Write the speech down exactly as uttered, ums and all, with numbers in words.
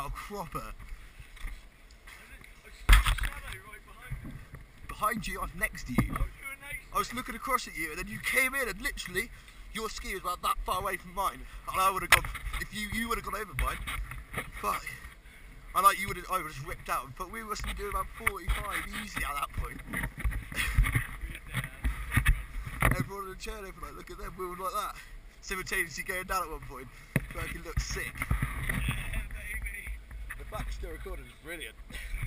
out a cropper. Behind you, I was next to you. I was looking across at you, and then you came in, and literally, your ski was about that far away from mine, and I would have gone. If you you would have gone over mine, but I like you would have. I would have just ripped out. But we must be doing about forty-five easy at that point. Everyone in the chair, they were like, look at them, we were like that, simultaneously going down at one point. Like it looked sick. Yeah, baby. The back still recording is brilliant.